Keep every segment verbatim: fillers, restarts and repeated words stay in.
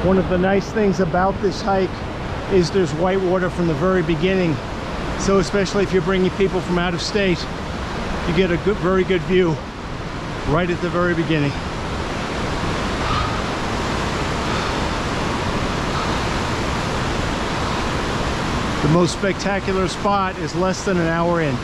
One of the nice things about this hike is there's white water from the very beginning. So especially if you're bringing people from out of state, you get a good, very good view right at the very beginning. The most spectacular spot is less than an hour in.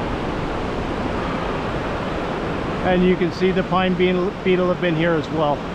And you can see the pine beetle have been here as well.